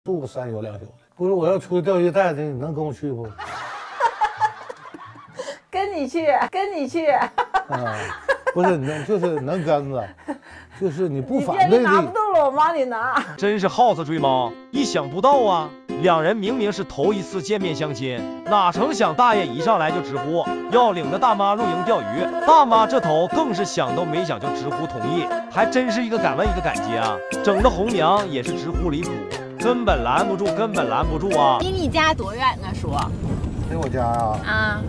住个3宿2宿的。不是我要出去钓鱼带的，你能跟我去不？ 跟你去。 啊，不是能就是能跟着，就是你不反对你拿不动了，我帮你拿。 真是好似追猫，意想不到啊！两人明明是头一次见面相亲，哪成想大爷一上来就直呼要领着大妈入营钓鱼。大妈这头更是想都没想就直呼同意，还真是一个敢问一个敢接啊！整的红娘也是直呼离谱，根本拦不住啊！ 离你家多远呢？说。 离我家啊， 啊，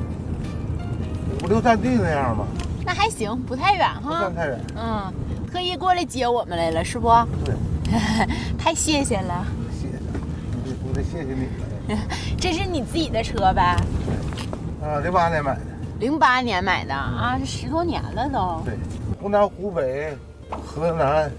5、6站地那样吧， 那还行，不太远哈。 不算太远。 嗯，特意过来接我们来了，是不？ 对， 太谢谢了。 谢谢，我得谢谢你了。 这是你自己的车呗？ 啊，08年买的。 08年买的啊，这10多年了都。 对，湖南、湖北、河南，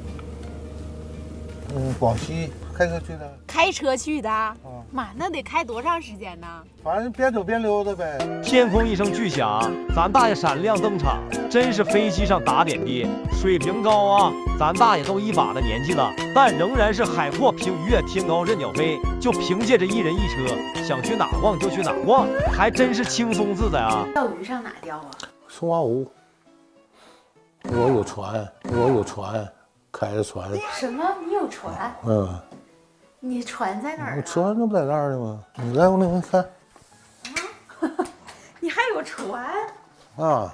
广西开车去的。 开车去的？妈，那得开多长时间呢？ 反正边走边溜达呗。 天空一声巨响，咱大爷闪亮登场，真是飞机上打点滴，水平高啊！咱大爷都一把的年纪了，但仍然是海阔凭鱼跃，天高任鸟飞。就凭借着一人一车，想去哪逛就去哪逛，还真是轻松自在啊！ 钓鱼上哪钓啊？ 松花湖。我有船，开着船。 什么？你有船？ 嗯。 你船在哪儿啊？ 船就不在那儿呢吗？你来，我给你看。 啊，你还有船？ 啊，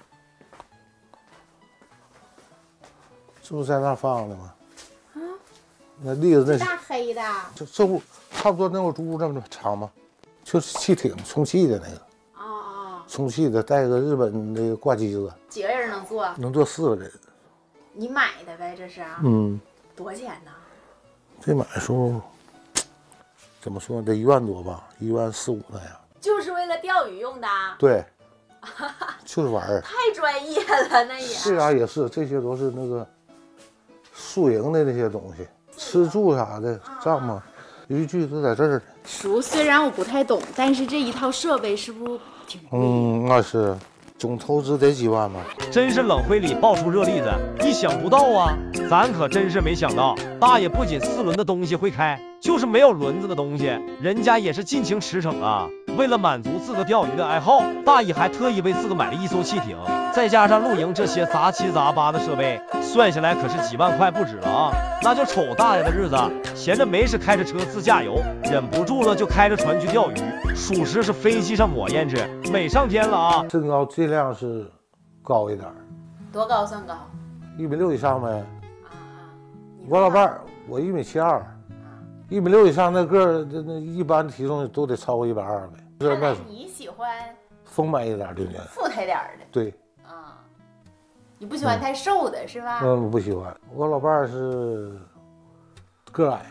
这不在那儿放的吗？啊，那栗子那大黑的。 这不差不多那会猪这么长吗？就是汽艇充气的那个。 啊， 充气的，带个日本那个挂机子。 几个人能坐？ 能坐4个人。 你买的呗，这是？ 嗯。 多少钱呢？ 这买的时候怎么说得1万多吧，1万4、5那样。 就是为了钓鱼用的。 对，就是玩儿。 太专业了，那也。 是啊，也是，这些都是那个宿营的那些东西，吃住啥的帐篷、渔具都在这儿。 叔，虽然我不太懂，但是这一套设备是不是挺贵？ 那是。总投资得几万吧？ 真是冷灰里爆出热栗子，意想不到啊！咱可真是没想到，大爷不仅4轮的东西会开，就是没有轮子的东西，人家也是尽情驰骋啊！为了满足自个钓鱼的爱好，大爷还特意为自个买了一艘汽艇，再加上露营这些杂七杂八的设备，算下来可是几万块不止了啊！那就瞅大爷的日子，闲着没事开着车自驾游，忍不住了就开着船去钓鱼，属实是飞机上抹胭脂，美上天了啊！ 身高尽量是高一点。 多高算高 ？1.6米以上呗。 啊！ 我老伴儿我1.72米，1.6米以上那个儿，那一般体重都得超过120呗。 看来你喜欢丰满一点的人， 富态点的。 对。 啊，你不喜欢太瘦的是吧？ 我不喜欢。我老伴儿是个矮，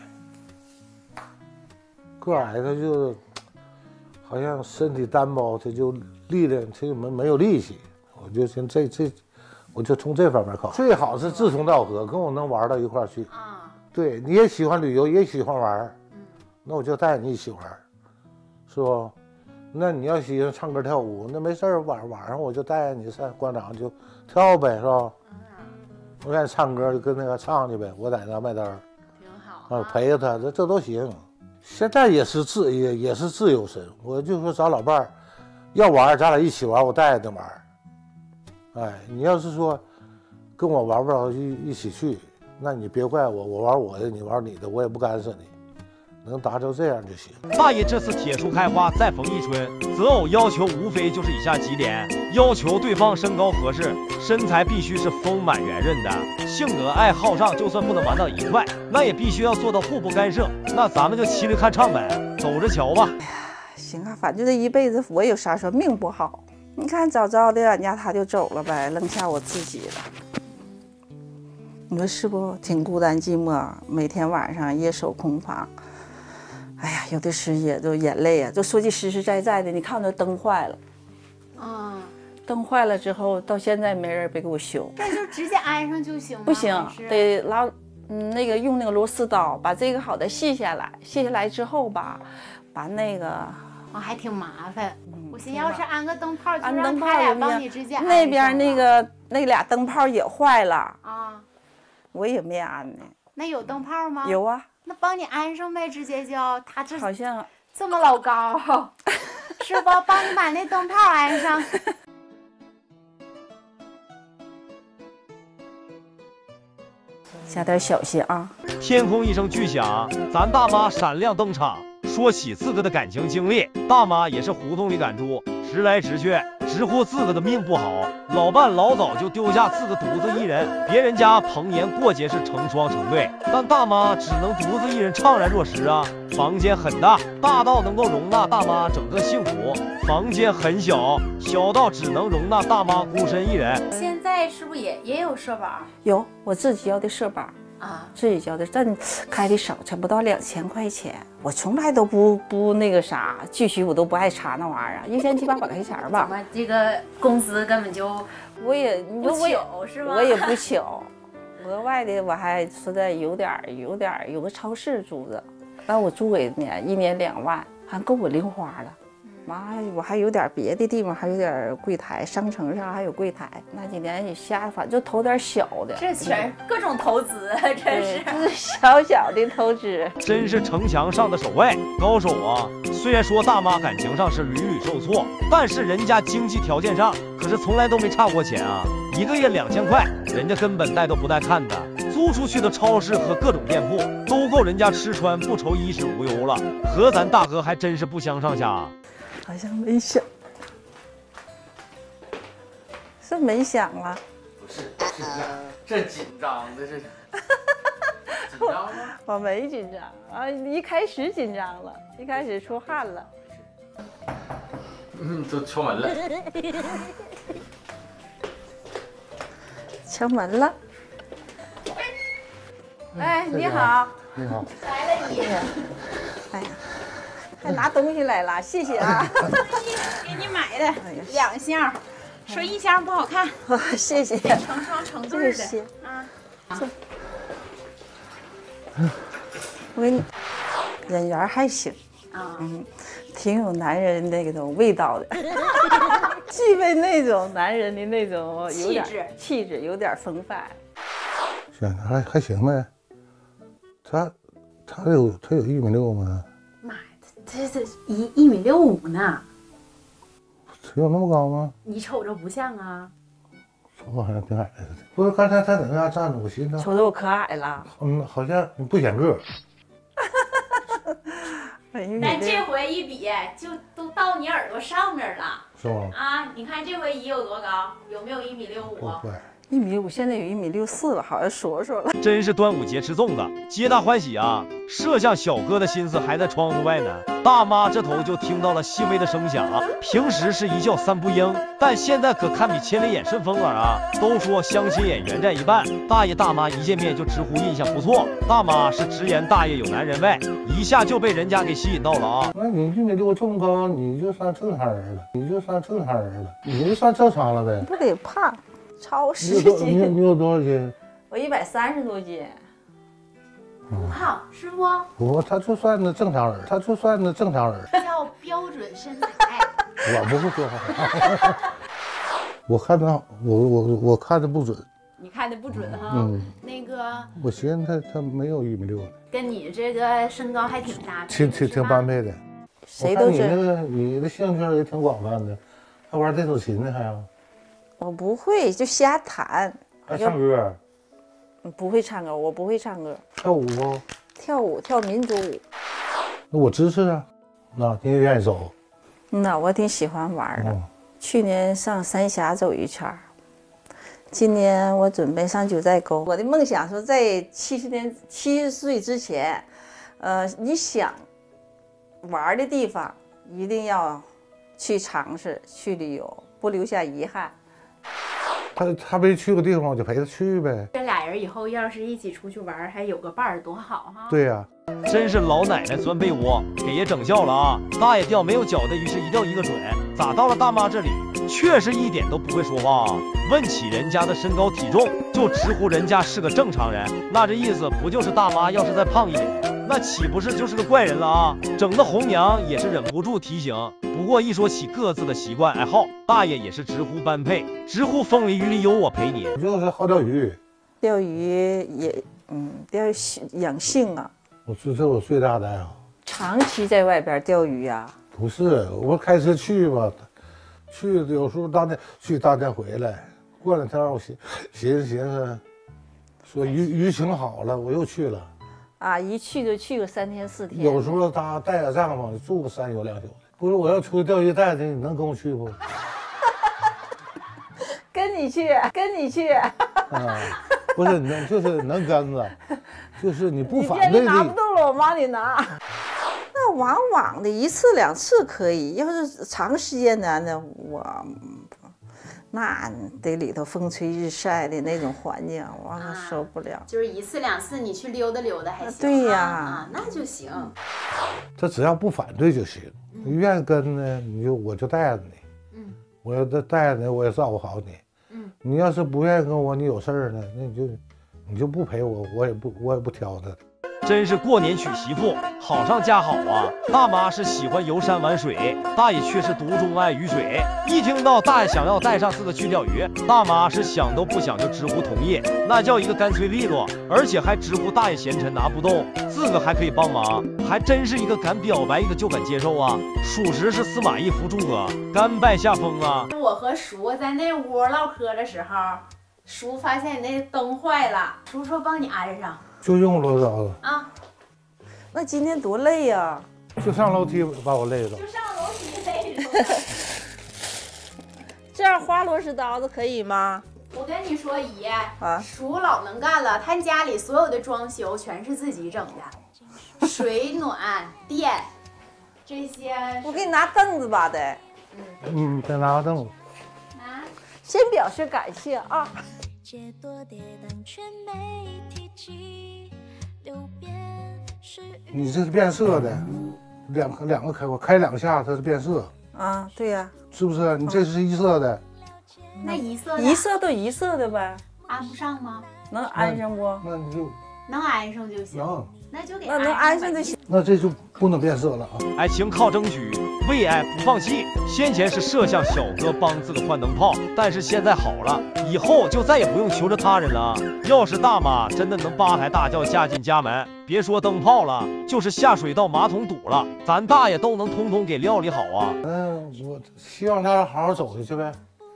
他就好像身体单薄，他就力量他就没有力气。我就先我就从这方面考虑，最好是志同道合，跟我能玩到一块儿去。啊，对，你也喜欢旅游，也喜欢玩，那我就带你一起玩，是不？那你要喜欢唱歌跳舞，那没事儿，晚上我就带你上广场就跳呗，是吧？我带你唱歌就跟那个唱去呗，我在那卖单儿， 挺好啊， 陪着他，这都行。现在也是自由身，我就说找老伴儿，要玩咱俩一起玩，我带着他玩。哎，你要是说跟我玩不着一起去，那你别怪我，我玩我的，你玩你的，我也不干涉你。能达成这样就行。 大爷这次铁树开花再逢一春，择偶要求无非就是以下几点：要求对方身高合适，身材必须是丰满圆润的，性格爱好上就算不能玩到一块，那也必须要做到互不干涉。那咱们就骑驴看唱呗，走着瞧吧。 哎呀，行啊，反正这一辈子我有啥说，命不好。你看早早的俺家他就走了呗，扔下我自己了。你说是不？挺孤单寂寞，每天晚上夜守空房。哎呀，有的时也都眼泪啊，就说句实实在在的，你看我那灯坏了，灯坏了之后，到现在没人给我修， 那就直接安上就行吗？ 不行，得拉，那个用那个螺丝刀把这个好的卸下来，卸下来之后吧，把那个还挺麻烦。我寻思要是安个灯泡，就安让他俩帮你直接安上。 那边那俩灯泡也坏了啊， 我也没安呢。 那有灯泡吗？ 有啊。 那帮你安上呗，直接就他这好像这么老高，师傅帮你把那灯泡安上。 加点小心啊！ 天空一声巨响，咱大妈闪亮登场。说起自个的感情经历，大妈也是胡同里赶猪，直来直去，直呼自个的命不好，老伴老早就丢下自个独自一人。别人家逢年过节是成双成对，但大妈只能独自一人怅然若失啊。房间很大，大到能够容纳大妈整个幸福；房间很小，小到只能容纳大妈孤身一人。 现在是不是也有社保有我自己交的社保啊？ 自己交的，但开的少，才不到2000块钱。我从来都不那个啥，具体我都不爱查那玩意儿，1千7、800块钱吧。 怎么这个工资根本就我也不求是吗？ 我也不求，额外的我还实在有个超市租着，但我租给年1年2万，还够我零花了。妈，我还有点别的地方还有点柜台，商城上还有柜台。那几年也瞎，反正就投点小的。 这全各种投资，真是这是小小的投资。 真是城墙上的守卫高手啊！虽然说大妈感情上是屡屡受挫，但是人家经济条件上可是从来都没差过钱啊！1个月2000块，人家根本带都不带看的。租出去的超市和各种店铺都够人家吃穿不愁衣食无忧了，和咱大哥还真是不相上下啊！ 好像没响，是没响啊？ 不是这紧张的这，紧张吗？ 我没紧张啊，一开始紧张了，一开始出汗了。 都敲门了。 敲门了。哎，你好。 你好。 来了你。 哎呀。还拿东西来了，谢谢啊！ 给你买的2箱，说1箱不好看， 谢谢， 成双成对的啊。 我给你，人缘还行啊，挺有男人那种味道的，具备那种男人的那种有点气质，有点风范。 行，还行呗。他有1.6米吗？ 妈呀，这1.65米呢？ 有那么高吗？ 你瞅着不像啊。 我好像挺矮的。不是，刚才他在那站着，我寻思。 瞅着我可矮了。 好像你不显个。 但这回一比，就都到你耳朵上面了。 是吗？ 啊，你看这回有多高？有没有1.65米？ 不会。 1.5米，现在有1.64米了，好像说了。 真是端午节吃粽子，皆大欢喜啊！摄像小哥的心思还在窗户外呢。大妈这头就听到了细微的声响，平时是一叫三不应，但现在可堪比千里眼顺风耳啊！都说相亲眼缘占一半，大爷大妈一见面就直呼印象不错。大妈是直言大爷有男人味，一下就被人家给吸引到了啊！ 那你1.6米这么高，你就算正常人了，你就算正常了呗。 不得胖。超10 斤，你有多少斤？ 我130多斤。 不胖，师傅。 不，他就算那正常人， 叫标准身材。 我不会说话。我看他，我看的不准。 你看的不准哈。那个。 我寻思他没有1.6米。 跟你这个身高还挺搭配。挺般配的。 谁都你的兴趣也挺广泛的，还玩电子琴呢还。 我不会，就瞎弹。 还唱歌？ 不会唱歌，我不会唱歌。 跳舞不？ 跳民族舞。 那我支持啊，那你也愿意走？ 那我挺喜欢玩的。去年上三峡走一圈，今年我准备上九寨沟。我的梦想是在70岁之前，你想玩的地方一定要去尝试，去旅游，不留下遗憾。 他没去过地方，我就陪他去呗。 这俩人以后要是一起出去玩，还有个伴儿，多好哈！ 对呀， 真是老奶奶钻被窝，给爷整笑了啊！大爷钓没有脚的鱼是一钓一个准，咋到了大妈这里，确实一点都不会说话啊！问起人家的身高体重，就直呼人家是个正常人，那这意思不就是大妈要是再胖一点，那岂不是就是个怪人了啊？整的红娘也是忍不住提醒。不过一说起各自的习惯爱好，大爷也是直呼般配，直呼风里雨里有我陪你。 就是好钓鱼， 钓鱼也养性啊， 这是我最大的爱好。 长期在外边钓鱼呀？ 不是，我开车去吧，去有时候当天回来，过两天我寻思，说鱼情好了，我又去了。 啊，一去就去个3天4天。 有时候他带个帐篷住个3宿2宿的。不是我要出去钓鱼带的，你能跟我去不？ 跟你去。 啊，不是你就是能跟着，就是你不反对你拿不动了，我帮你拿。那往往的1次2次可以，要是长时间的那那得里头风吹日晒的那种环境，我受不了。 就是1次2次你去溜达溜达还行。 对呀， 啊，那就行。 他只要不反对就行。你愿意跟呢，我就带着你。我要带着你，我也照顾好你。你要是不愿意跟我，你有事儿呢，那你就不陪我，我也不挑他。 真是过年娶媳妇，好上加好啊！大妈是喜欢游山玩水，大爷却是独钟爱鱼水。一听到大爷想要带上自个去钓鱼，大妈是想都不想就直呼同意，那叫一个干脆利落，而且还直呼大爷闲沉拿不动，自个还可以帮忙，还真是一个敢表白，一个就敢接受啊！属实是司马懿扶诸葛，甘拜下风啊！ 我和叔在那屋唠嗑的时候，叔发现你那灯坏了，叔说帮你安上。 就用螺丝刀子啊， 那今天多累呀！ 就上楼梯把我累着。 就上楼梯累着。 这样花螺丝刀子可以吗？ 我跟你说，姨，叔老能干了，他家里所有的装修全是自己整的，水暖电这些。 我给你拿凳子吧，得。 再拿个凳子。 拿。 先表示感谢啊。 你这是变色的，两个开，我开2下，它是变色。 啊，对呀， 是不是？你这是1色的。 那1色 1色都1色的呗， 安不上吗？ 能安上不？ 那你就能安上就行。 能， 那就给那能安上就行。 那这就不能变色了啊！ 爱情靠争取，为爱不放弃。先前是摄像小哥帮自个换灯泡，但是现在好了，以后就再也不用求着他人了。要是大妈真的能8抬大轿嫁进家门，别说灯泡了，就是下水道马桶堵了，咱大爷都能通通给料理好啊。 我希望他好好走下去呗，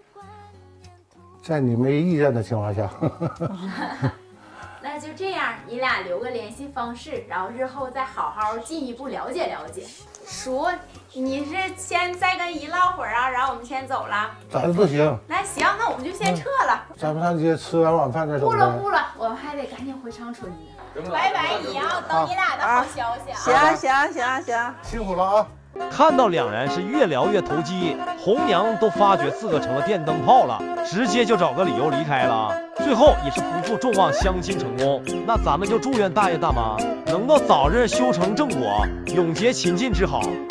在你没意见的情况下。 那就这样，你俩留个联系方式，然后日后再好好进一步了解了解。叔，你是先再跟姨唠会儿啊，然后我们先走了。 咋的都行。 那行，那我们就先撤了。 咱们上街吃完晚饭再走。 不了，我们还得赶紧回长春呢。拜拜，姨啊，等你俩的好消息啊。行， 辛苦了啊。 看到两人是越聊越投机，红娘都发觉自个成了电灯泡了，直接就找个理由离开了。最后也是不负众望，相亲成功。那咱们就祝愿大爷大妈能够早日修成正果，永结秦晋之好。